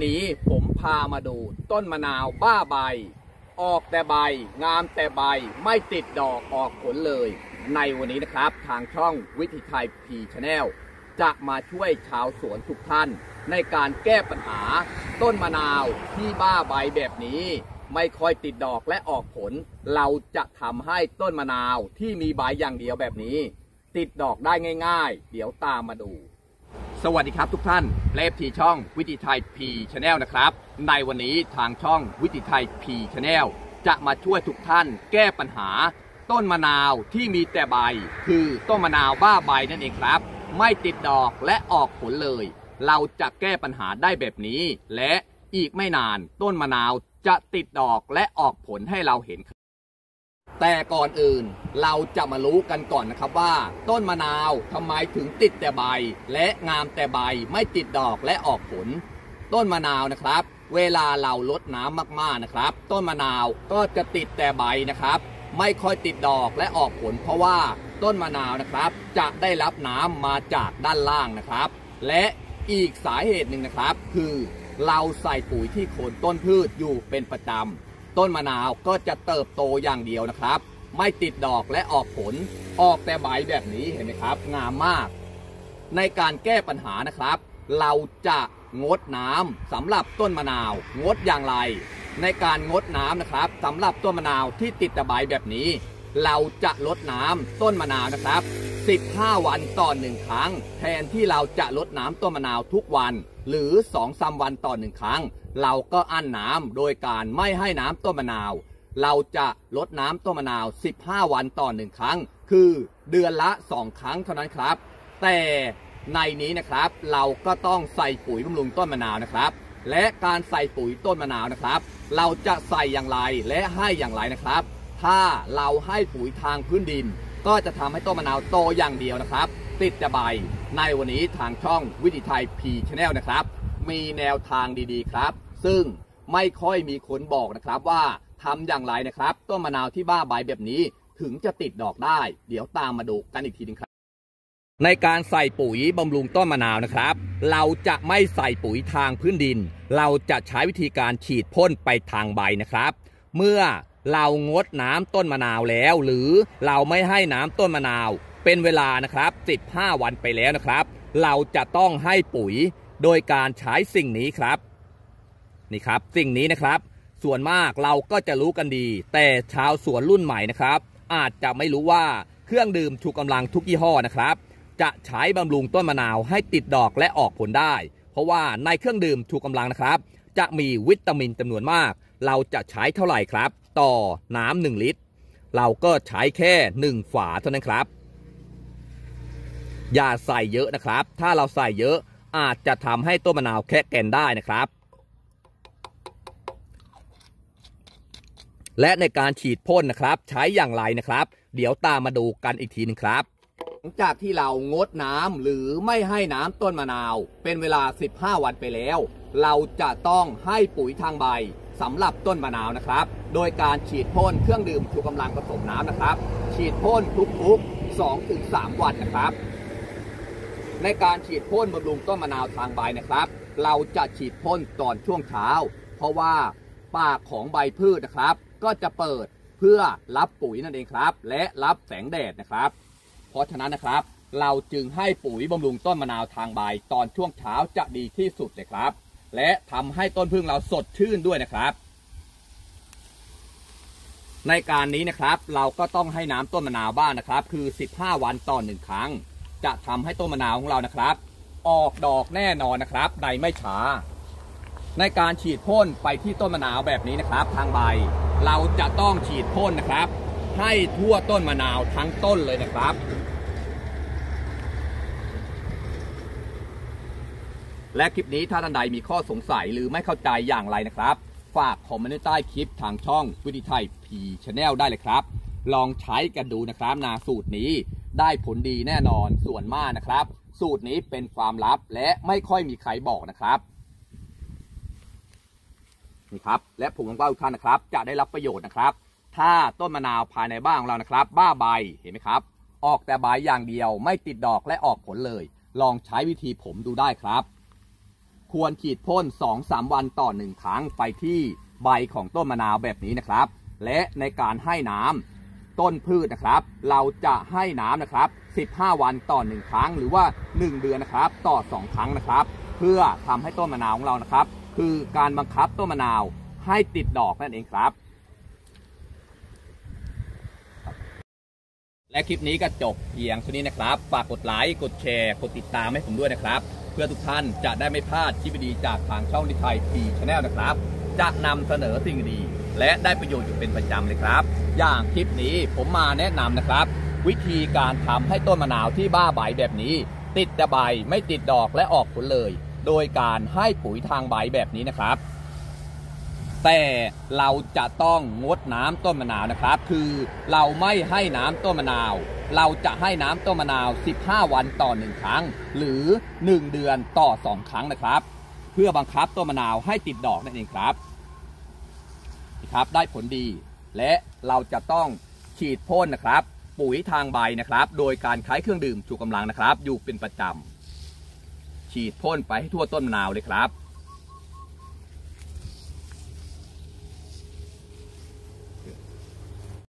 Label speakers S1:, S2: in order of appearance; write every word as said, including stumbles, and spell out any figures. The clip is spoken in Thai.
S1: นี้ผมพามาดูต้นมะนาวบ้าใบออกแต่ใบงามแต่ใบไม่ติดดอกออกผลเลยในวันนี้นะครับทางช่องวิถีไทยพีชาแนลจะมาช่วยชาวสวนทุกท่านในการแก้ปัญหาต้นมะนาวที่บ้าใบแบบนี้ไม่ค่อยติดดอกและออกผลเราจะทำให้ต้นมะนาวที่มีใบอย่างเดียวแบบนี้ติดดอกได้ง่ายๆเดี๋ยวตามมาดูสวัสดีครับทุกท่านและที่ช่องวิถีไทยพีชาแนลนะครับในวันนี้ทางช่องวิถีไทยพีชาแนลจะมาช่วยทุกท่านแก้ปัญหาต้นมะนาวที่มีแต่ใบคือต้นมะนาวบ้าใบนั่นเองครับไม่ติดดอกและออกผลเลยเราจะแก้ปัญหาได้แบบนี้และอีกไม่นานต้นมะนาวจะติดดอกและออกผลให้เราเห็นแต่ก่อนอื่นเราจะมารู้กันก่อนนะครับว่าต้นมะนาวทำไมถึงติดแต่ใบและงามแต่ใบไม่ติดดอกและออกผลต้นมะนาวนะครับเวลาเราลดน้ำมากๆนะครับต้นมะนาวก็จะติดแต่ใบนะครับไม่ค่อยติดดอกและออกผลเพราะว่าต้นมะนาวนะครับจะได้รับน้ำมาจากด้านล่างนะครับและอีกสาเหตุหนึ่งนะครับคือเราใส่ปุ๋ยที่โคนต้นพืชอยู่เป็นประจำต้นมะนาวก็จะเติบโตอย่างเดียวนะครับไม่ติดดอกและออกผลออกแต่ใบแบบนี้เห็นไหมครับงามมากในการแก้ปัญหานะครับเราจะงดน้ำสำหรับต้นมะนาวงดอย่างไรในการงดน้ำนะครับสำหรับต้นมะนาวที่ติดแต่ใบแบบนี้เราจะลดน้ำต้นมะนาวนะครับสิบห้าวันต่อหนึ่งครั้งแทนที่เราจะลดน้ำต้นมะนาวทุกวันหรือ สองถึงสาม วันต่อหนึ่งครั้งเราก็อั้นน้ำโดยการไม่ให้น้ำต้นมะนาวเราจะลดน้ำต้นมะนาวสิบห้าวันต่อหนึ่งครั้งคือเดือนละสองครั้งเท่านั้นครับแต่ในนี้นะครับเราก็ต้องใส่ปุ๋ยบำรุงต้นมะนาวนะครับและการใส่ปุ๋ยต้นมะนาวนะครับเราจะใส่อย่างไรและให้อย่างไรนะครับถ้าเราให้ปุ๋ยทางพื้นดินก็จะทำให้ต้นมะนาวโตอย่างเดียวนะครับติดแต่ใบในวันนี้ทางช่องวิถีไทยพีชาแนลนะครับมีแนวทางดีๆครับซึ่งไม่ค่อยมีคนบอกนะครับว่าทำอย่างไรนะครับต้นมะนาวที่บ้าใบแบบนี้ถึงจะติดดอกได้เดี๋ยวตามมาดูกันอีกทีนึงครับในการใส่ปุ๋ยบำรุงต้นมะนาวนะครับเราจะไม่ใส่ปุ๋ยทางพื้นดินเราจะใช้วิธีการฉีดพ่นไปทางใบนะครับเมื่อเรางดน้ำต้นมะนาวแล้วหรือเราไม่ให้น้ำต้นมะนาวเป็นเวลานะครับสิบห้าวันไปแล้วนะครับเราจะต้องให้ปุ๋ยโดยการใช้สิ่งนี้ครับนี่ครับสิ่งนี้นะครับส่วนมากเราก็จะรู้กันดีแต่ชาวสวนรุ่นใหม่นะครับอาจจะไม่รู้ว่าเครื่องดื่มชูกำลังทุกยี่ห้อนะครับจะใช้บำรุงต้นมะนาวให้ติดดอกและออกผลได้เพราะว่าในเครื่องดื่มชูกำลังนะครับจะมีวิตามินจำนวนมากเราจะใช้เท่าไหร่ครับต่อน้ำหนึ่งลิตรเราก็ใช้แค่หนึ่งฝาเท่านั้นครับอย่าใส่เยอะนะครับถ้าเราใส่เยอะอาจจะทำให้ต้นมะนาวแคะแก่นได้นะครับและในการฉีดพ่นนะครับใช้อย่างไรนะครับเดี๋ยวตามมาดูกันอีกทีนึงครับหลังจากที่เรางดน้ำหรือไม่ให้น้ำต้นมะนาวเป็นเวลาสิบห้าวันไปแล้วเราจะต้องให้ปุ๋ยทางใบสำหรับต้นมะนาวนะครับโดยการฉีดพ่นเครื่องดื่มชูกำลังผสมน้ำนะครับฉีดพ่นทุกๆ สองถึงสาม วันนะครับในการฉีดพ่นบำรุงต้นมะนาวทางใบนะครับเราจะฉีดพ่นตอนช่วงเช้าเพราะว่าปากของใบพืชนะครับก็จะเปิดเพื่อรับปุ๋ยนั่นเองครับและรับแสงแดดนะครับเพราะฉะนั้นนะครับเราจึงให้ปุ๋ยบำรุงต้นมะนาวทางใบตอนช่วงเช้าจะดีที่สุดเลยครับและทำให้ต้นพึ่งเราสดชื่นด้วยนะครับในการนี้นะครับเราก็ต้องให้น้ำต้นมะนาวบ้าง น, นะครับคือสิบห้าวันต่อหนึ่งครั้งจะทำให้ต้นมะนาวของเรานะครับออกดอกแน่นอนนะครับในไม่ช้าในการฉีดพ่นไปที่ต้นมะนาวแบบนี้นะครับทางใบเราจะต้องฉีดพ่นนะครับให้ทั่วต้นมะนาวทั้งต้นเลยนะครับและคลิปนี้ถ้าท่านใดมีข้อสงสัยหรือไม่เข้าใจอย่างไรนะครับฝากคอมเมนต์ใต้คลิปทางช่องวิถีไทยพีชาแนลได้เลยครับลองใช้กันดูนะครับนาสูตรนี้ได้ผลดีแน่นอนส่วนมากนะครับสูตรนี้เป็นความลับและไม่ค่อยมีใครบอกนะครับนี่ครับและผมหวังว่าทุกท่านนะครับจะได้รับประโยชน์นะครับถ้าต้นมะนาวภายในบ้านของเรานะครับบ้าใบเห็นไหมครับออกแต่ใบอย่างเดียวไม่ติดดอกและออกผลเลยลองใช้วิธีผมดูได้ครับคควรฉีดพ่น สองถึงสาม วันต่อหนึ่งครั้งไปที่ใบของต้นมะนาวแบบนี้นะครับและในการให้น้ำต้นพืชนะครับเราจะให้น้ำนะครับสิบห้าวันต่อหนึ่งครั้งหรือว่าหนึ่งเดือนนะครับต่อสองครั้งนะครับเพื่อทำให้ต้นมะนาวของเรานะครับคือการบังคับต้นมะนาวให้ติดดอกนั่นเองครับและคลิปนี้ก็จบเพียงเท่านี้นะครับฝากกดไลค์กดแชร์กดติดตามให้ผมด้วยนะครับเพื่อทุกท่านจะได้ไม่พลาดคลิปดีจากทางช่องวิถีไทยพีชแนลนะครับจะนำเสนอสิ่งดีและได้ประโยชน์อยู่เป็นประจำเลยครับอย่างคลิปนี้ผมมาแนะนำนะครับวิธีการทำให้ต้นมะนาวที่บ้าใบแบบนี้ติดแต่ใบไม่ติดดอกและออกผลเลยโดยการให้ปุ๋ยทางใบแบบนี้นะครับแต่เราจะต้องงดน้ำต้นมะนาวนะครับคือเราไม่ให้น้ำต้นมะนาวเราจะให้น้ำต้นมะนาวสิบห้าวันต่อหนึ่งครั้งหรือหนึ่งเดือนต่อสองครั้งนะครับเพื่อบังคับต้นมะนาวให้ติดดอกนั่นเองครับครับได้ผลดีและเราจะต้องฉีดพ่นนะครับปุ๋ยทางใบนะครับโดยการใช้เครื่องดื่มชูกำลังนะครับอยู่เป็นประจำฉีดพ่นไปให้ทั่วต้นมะนาวเลยครับ